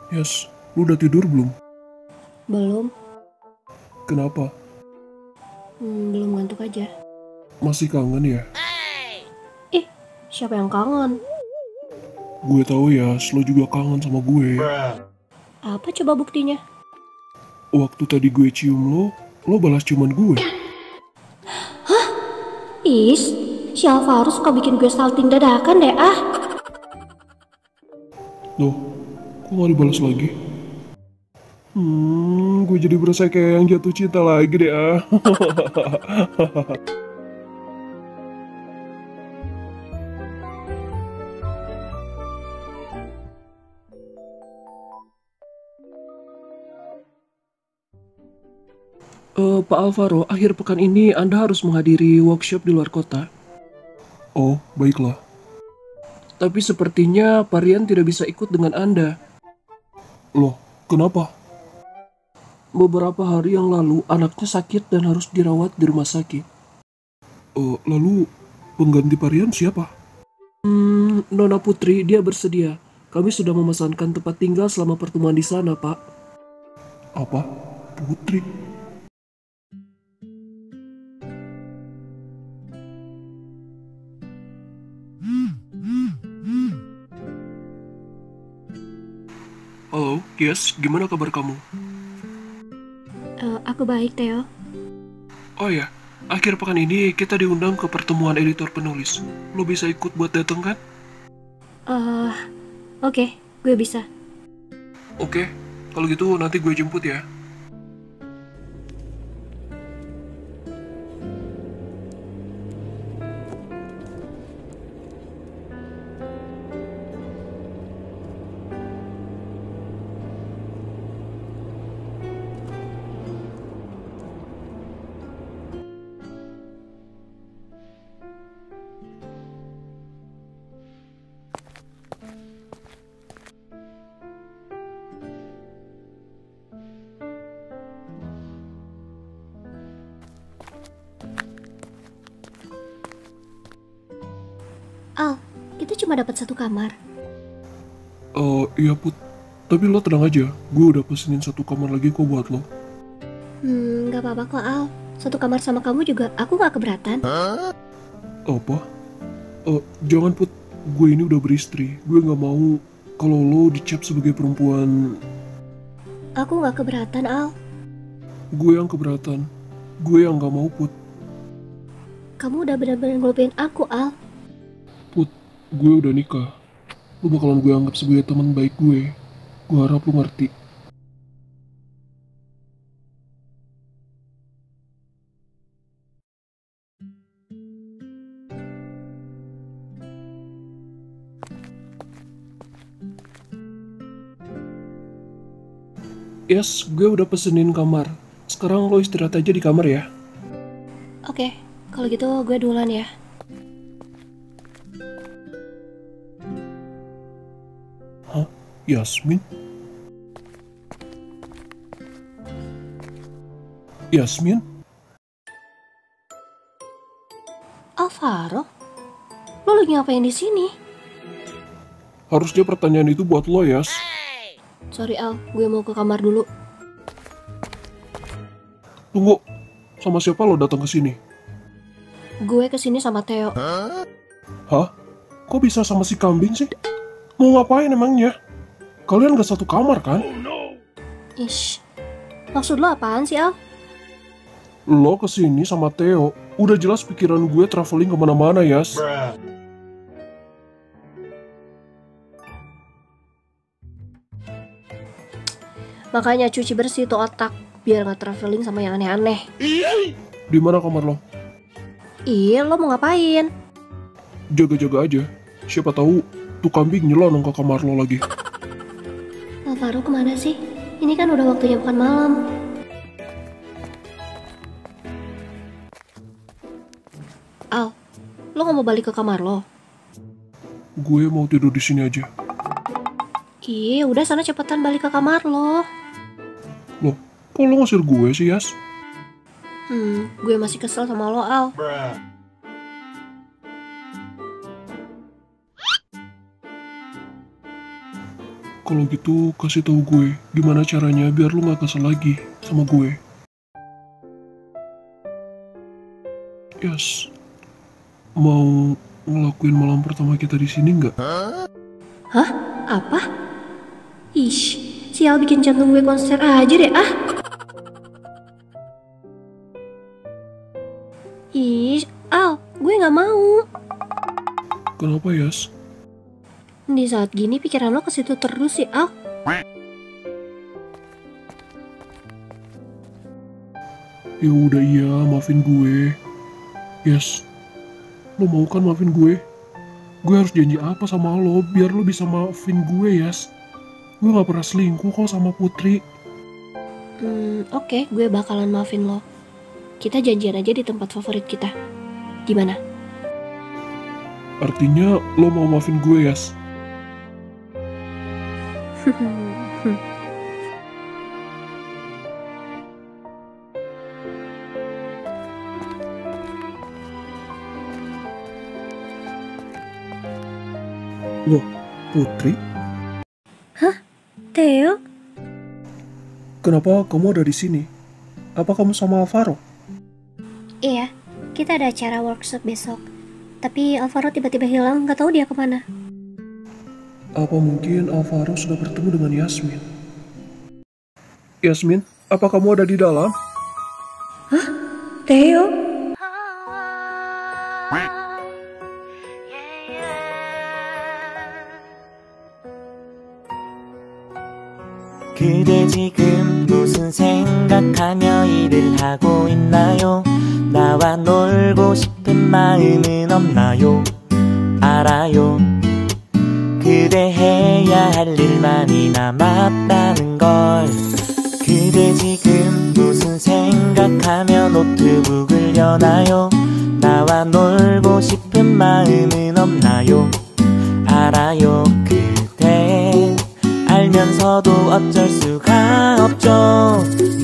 Yes, lu udah tidur belum? Belum. Kenapa? Belum ngantuk aja. Masih kangen ya? Ih, siapa yang kangen? Gue tahu ya, lu juga kangen sama gue. Apa coba buktinya? Waktu tadi gue cium lo balas ciuman gue. Is, si Alvaro suka bikin gue salting dadakan deh ah. Loh, kok gak dibalas lagi? Gue jadi berasa kayak yang jatuh cinta lagi deh ah. Pak Alvaro, akhir pekan ini Anda harus menghadiri workshop di luar kota. Oh, baiklah. Tapi sepertinya Pak Rian tidak bisa ikut dengan Anda. Loh, kenapa? Beberapa hari yang lalu anaknya sakit dan harus dirawat di rumah sakit. Lalu pengganti Parian siapa? Nona Putri, dia bersedia. Kami sudah memesankan tempat tinggal selama pertemuan di sana, Pak. Apa? Putri? Halo, yes, gimana kabar kamu? Aku baik, Theo. Oh ya, akhir pekan ini kita diundang ke pertemuan editor penulis. Lo bisa ikut buat dateng kan? Oke, gue bisa. Oke, kalau gitu nanti gue jemput ya. Al, kita cuma dapat satu kamar. Iya Put. Tapi lo tenang aja, gue udah pesenin satu kamar lagi kok buat lo. Gak apa-apa kok, Al. Satu kamar sama kamu juga aku gak keberatan. Apa? Jangan Put. Gue ini udah beristri. Gue nggak mau kalau lo dicap sebagai perempuan. Aku gak keberatan, Al. Gue yang keberatan. Gue yang nggak mau Put. Kamu udah benar-benar ngelupain aku, Al. Put, gue udah nikah. Lo bakalan gue anggap sebagai teman baik gue. Gue harap lo ngerti. Yes, gue udah pesenin kamar. Sekarang lo istirahat aja di kamar ya. Oke, kalau gitu gue duluan ya. Hah? Yasmin? Yasmin? Alvaro? Lo lagi ngapain di sini? Harusnya pertanyaan itu buat lo, Yas. Sorry, Al. Gue mau ke kamar dulu. Tunggu, sama siapa lo datang ke sini? Gue kesini sama Theo. Hah? Kok bisa sama si kambing sih? Mau ngapain emangnya? Kalian gak satu kamar kan? Ish. Maksud lo apaan sih, Al? Lo kesini sama Theo. Udah jelas pikiran gue traveling kemana-mana, Yas. Makanya cuci bersih tuh otak. Biar gak traveling sama yang aneh-aneh. Di mana kamar lo? Iya, lo mau ngapain? Jaga-jaga aja. Siapa tahu tuh kambing nyelonong ke kamar lo lagi. Alvaro kemana sih? Ini kan udah waktunya makan malam. Al, lo gak mau balik ke kamar lo? Gue mau tidur di sini aja. Iya, udah sana cepetan balik ke kamar lo. Loh, kok lo ngusir gue sih, Yas? Gue masih kesel sama lo, Al. Kalau gitu kasih tahu gue gimana caranya biar lu gak kesel lagi sama gue. Yes. Mau ngelakuin malam pertama kita di sini nggak? Hah? Apa? Ish, sial bikin jantung gue konser aja deh ah. Ish, Al, gue gak mau. Kenapa, Yas? Di saat gini pikiran lo ke situ terus sih, Al. Ya udah iya, maafin gue. Yes. Lo mau kan maafin gue? Gue harus janji apa sama lo biar lo bisa maafin gue, Yas? Gue gak pernah selingkuh kok sama Putri. Oke, gue bakalan maafin lo. Kita janjian aja di tempat favorit kita. Gimana? Artinya lo mau maafin gue, Yas? Loh, Putri? Theo? Kenapa kamu ada di sini? Apa kamu sama Alvaro? Iya, kita ada acara workshop besok. Tapi Alvaro tiba-tiba hilang, gak tahu dia kemana. Apa mungkin Alvaro sudah bertemu dengan Yasmin? Yasmin, apa kamu ada di dalam? Theo? 그대 지금 무슨 생각하며 일을 하고 있나요? 나와 놀고 싶은 마음은 없나요? 알아요. 그대 해야 할 일만이 남았다는 걸. 그대 지금 무슨 생각하며 노트북을 여나요? 나와 놀고 싶은 마음은 없나요? 알아요. 그대 알면서도 어쩔 수가 없죠.